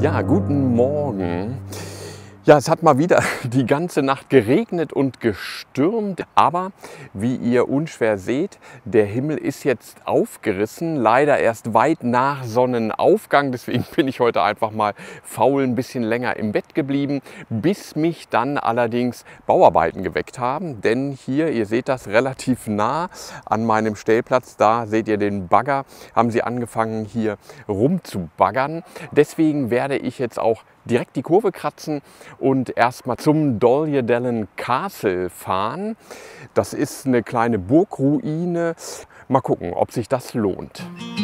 Ja, guten Morgen. Ja, es hat mal wieder die ganze Nacht geregnet und gestürmt, aber wie ihr unschwer seht, der Himmel ist jetzt aufgerissen, leider erst weit nach Sonnenaufgang. Deswegen bin ich heute einfach mal faul ein bisschen länger im Bett geblieben, bis mich dann allerdings Bauarbeiten geweckt haben. Denn hier, ihr seht das relativ nah an meinem Stellplatz, da seht ihr den Bagger, haben sie angefangen hier rumzubaggern. Deswegen werde ich jetzt auch direkt die Kurve kratzen und erstmal zum Doljedalen Castle fahren. Das ist eine kleine Burgruine. Mal gucken, ob sich das lohnt.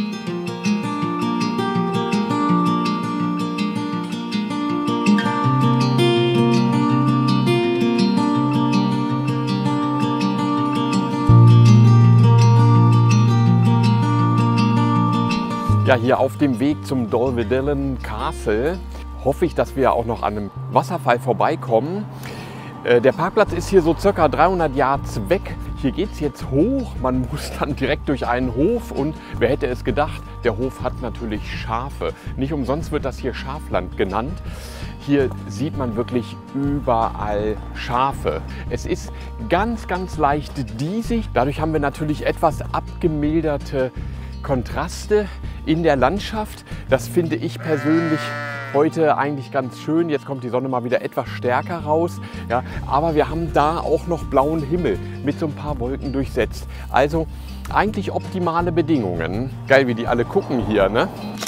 Ja, hier auf dem Weg zum Doljedalen Castle hoffe ich, dass wir auch noch an einem Wasserfall vorbeikommen. Der Parkplatz ist hier so circa 300 Yards weg. Hier geht es jetzt hoch. Man muss dann direkt durch einen Hof und wer hätte es gedacht, der Hof hat natürlich Schafe. Nicht umsonst wird das hier Schafland genannt. Hier sieht man wirklich überall Schafe. Es ist ganz, ganz leicht diesig. Dadurch haben wir natürlich etwas abgemilderte Kontraste in der Landschaft. Das finde ich persönlich heute eigentlich ganz schön. Jetzt kommt die Sonne mal wieder etwas stärker raus. Ja, aber wir haben da auch noch blauen Himmel mit so ein paar Wolken durchsetzt. Also eigentlich optimale Bedingungen. Geil, wie die alle gucken hier, ne?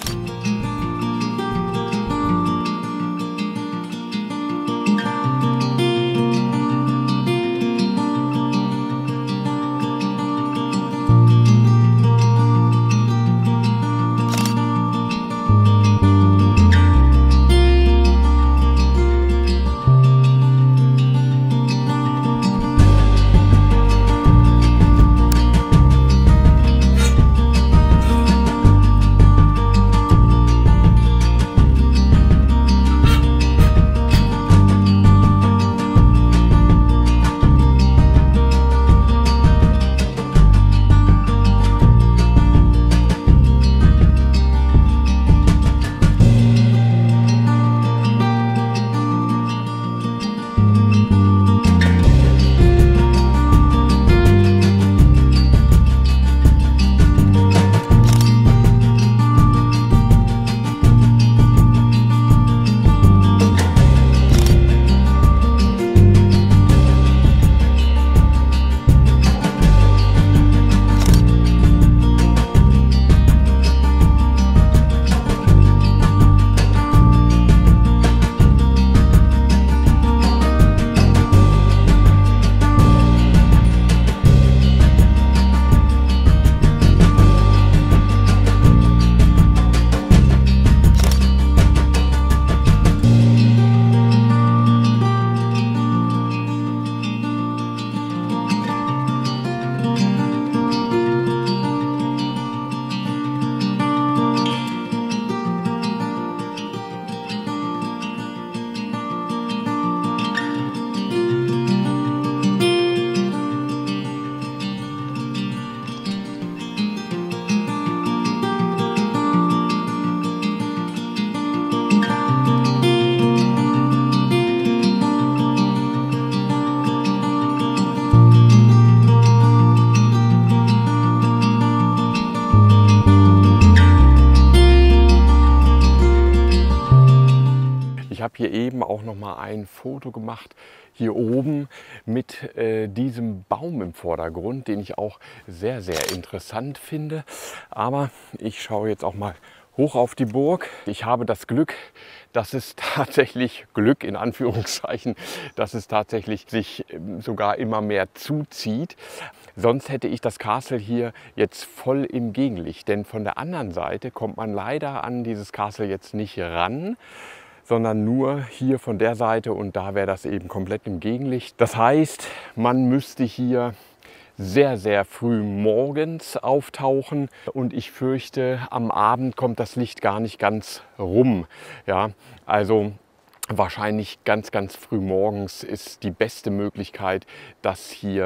Ich habe hier eben auch noch mal ein Foto gemacht, hier oben mit diesem Baum im Vordergrund, den ich auch sehr, sehr interessant finde. Aber ich schaue jetzt auch mal hoch auf die Burg. Ich habe das Glück, dass es tatsächlich, Glück in Anführungszeichen, dass es tatsächlich sich sogar immer mehr zuzieht. Sonst hätte ich das Castle hier jetzt voll im Gegenlicht, denn von der anderen Seite kommt man leider an dieses Castle jetzt nicht ran, sondern nur hier von der Seite und da wäre das eben komplett im Gegenlicht. Das heißt, man müsste hier sehr, sehr früh morgens auftauchen und ich fürchte, am Abend kommt das Licht gar nicht ganz rum. Ja, also wahrscheinlich ganz, ganz früh morgens ist die beste Möglichkeit, das hier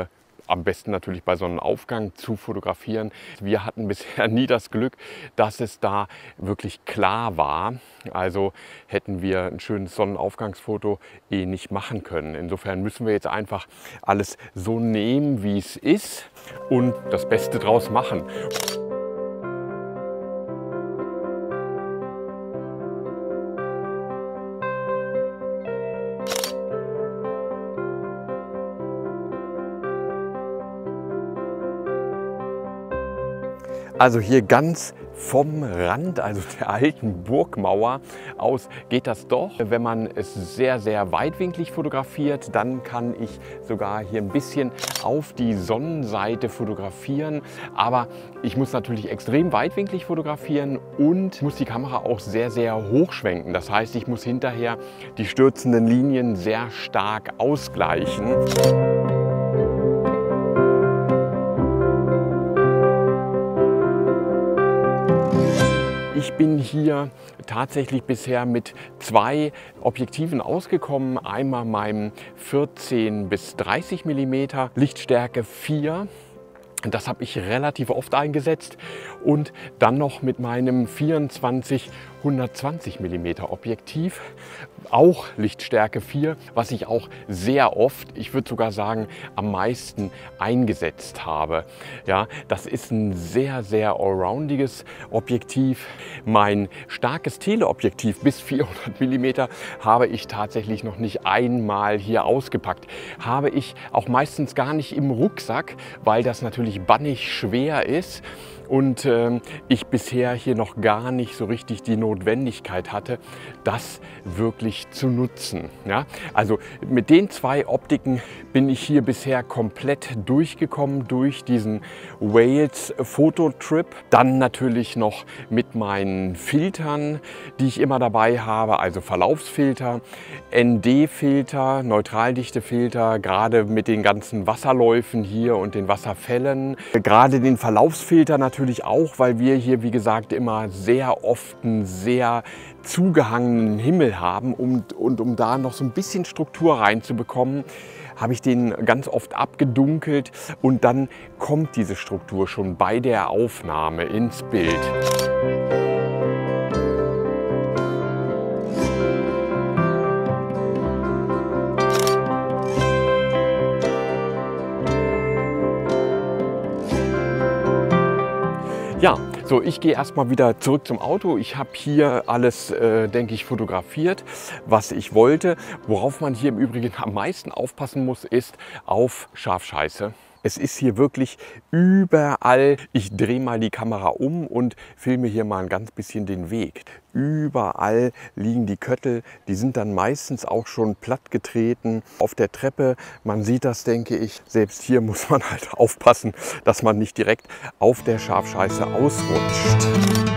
am besten natürlich bei Sonnenaufgang zu fotografieren. Wir hatten bisher nie das Glück, dass es da wirklich klar war. Also hätten wir ein schönes Sonnenaufgangsfoto nicht machen können. Insofern müssen wir jetzt einfach alles so nehmen, wie es ist und das Beste draus machen. Also hier ganz vom Rand, also der alten Burgmauer aus, geht das doch. Wenn man es sehr, sehr weitwinklig fotografiert, dann kann ich sogar hier ein bisschen auf die Sonnenseite fotografieren. Aber ich muss natürlich extrem weitwinklig fotografieren und muss die Kamera auch sehr, sehr hochschwenken. Das heißt, ich muss hinterher die stürzenden Linien sehr stark ausgleichen. Ich bin hier tatsächlich bisher mit 2 Objektiven ausgekommen. Einmal meinem 14 bis 30 mm Lichtstärke 4. Das habe ich relativ oft eingesetzt. Und dann noch mit meinem 24-120 mm Objektiv, auch Lichtstärke 4, was ich auch sehr oft, ich würde sogar sagen, am meisten eingesetzt habe. Ja, das ist ein sehr, sehr allroundiges Objektiv. Mein starkes Teleobjektiv bis 400 mm habe ich tatsächlich noch nicht einmal hier ausgepackt. Habe ich auch meistens gar nicht im Rucksack, weil das natürlich bannig schwer ist. Und ich bisher hier noch gar nicht so richtig die Notwendigkeit hatte, das wirklich zu nutzen. Ja? Also mit den 2 Optiken bin ich hier bisher komplett durchgekommen durch diesen Wales Fototrip. Dann natürlich noch mit meinen Filtern, die ich immer dabei habe, also Verlaufsfilter, ND-Filter, Neutraldichtefilter, gerade mit den ganzen Wasserläufen hier und den Wasserfällen. Gerade den Verlaufsfilter natürlich auch, weil wir hier, wie gesagt, immer sehr oft einen sehr zugehangenen Himmel haben und um da noch so ein bisschen Struktur reinzubekommen, habe ich den ganz oft abgedunkelt und dann kommt diese Struktur schon bei der Aufnahme ins Bild. Ja, so ich gehe erstmal wieder zurück zum Auto. Ich habe hier alles, denke ich, fotografiert, was ich wollte. Worauf man hier im Übrigen am meisten aufpassen muss, ist auf Schafscheiße. Es ist hier wirklich überall. Ich drehe mal die Kamera um und filme hier mal ein ganz bisschen den Weg. Überall liegen die Köttel, die sind dann meistens auch schon platt getreten auf der Treppe. Man sieht das, denke ich. Selbst hier muss man halt aufpassen, dass man nicht direkt auf der Schafscheiße ausrutscht.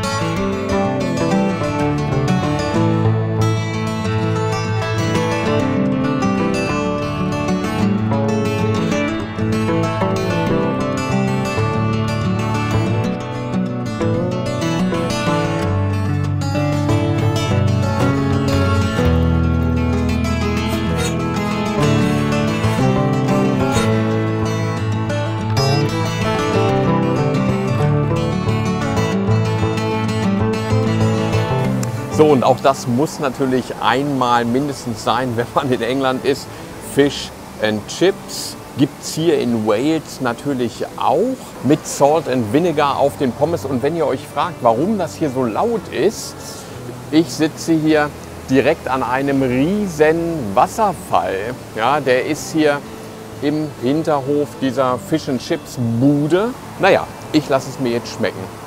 So, und auch das muss natürlich einmal mindestens sein, wenn man in England ist. Fish and Chips gibt es hier in Wales natürlich auch mit Salt and Vinegar auf den Pommes. Und wenn ihr euch fragt, warum das hier so laut ist, ich sitze hier direkt an einem riesen Wasserfall. Ja, der ist hier im Hinterhof dieser Fish and Chips Bude. Naja, ich lasse es mir jetzt schmecken.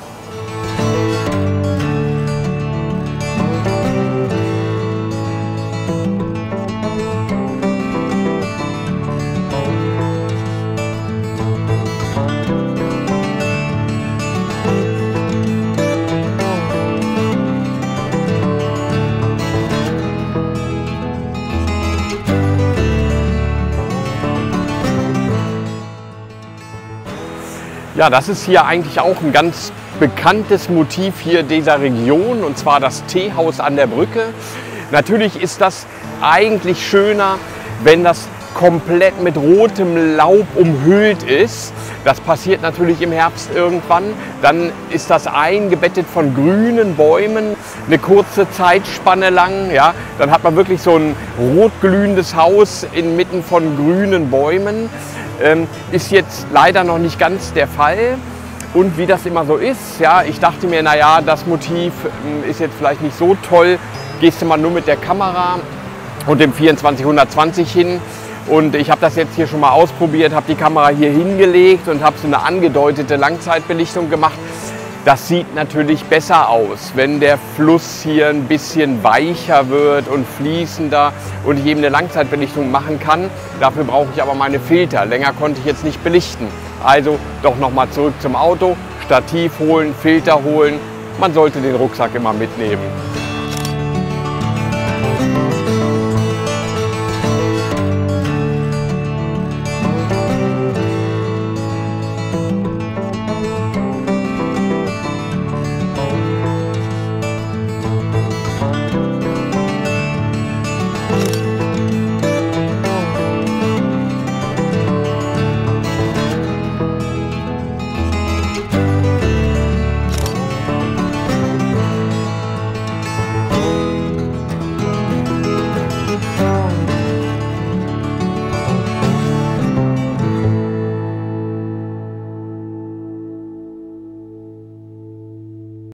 Ja, das ist hier eigentlich auch ein ganz bekanntes Motiv hier dieser Region, und zwar das Teehaus an der Brücke. Natürlich ist das eigentlich schöner, wenn das komplett mit rotem Laub umhüllt ist. Das passiert natürlich im Herbst irgendwann. Dann ist das eingebettet von grünen Bäumen, eine kurze Zeitspanne lang. Ja. Dann hat man wirklich so ein rotglühendes Haus inmitten von grünen Bäumen. Ist jetzt leider noch nicht ganz der Fall. Und wie das immer so ist, ja, ich dachte mir, naja, das Motiv ist jetzt vielleicht nicht so toll. Gehst du mal nur mit der Kamera und dem 24-120 hin. Und ich habe das jetzt hier schon mal ausprobiert, habe die Kamera hier hingelegt und habe so eine angedeutete Langzeitbelichtung gemacht. Das sieht natürlich besser aus, wenn der Fluss hier ein bisschen weicher wird und fließender und ich eben eine Langzeitbelichtung machen kann. Dafür brauche ich aber meine Filter. Länger konnte ich jetzt nicht belichten. Also doch nochmal zurück zum Auto, Stativ holen, Filter holen. Man sollte den Rucksack immer mitnehmen.